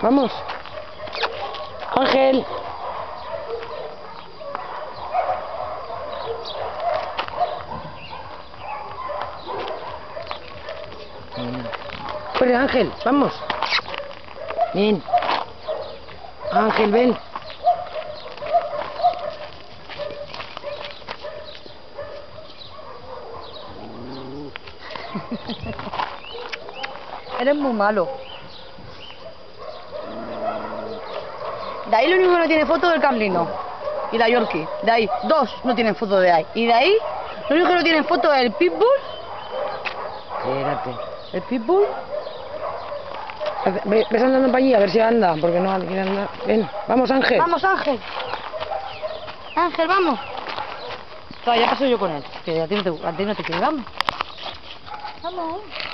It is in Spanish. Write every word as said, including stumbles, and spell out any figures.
Vamos. Ángel. Corre, Ángel, vamos. Ven. Ángel, ven. Eres muy malo. De ahí lo único que no tiene foto del Camlino y la Yorkie. De ahí, dos no tienen foto de ahí. Y de ahí, lo único que no tienen foto es el Pitbull. Espérate. El Pitbull. Ve- Ves andando para allí a ver si anda, porque no quiere andar. Ven, vamos, Ángel. Vamos, Ángel. Ángel, vamos. Claro, ya paso yo con él. Que a ti no te, a ti no te quiere. Vamos. Vamos.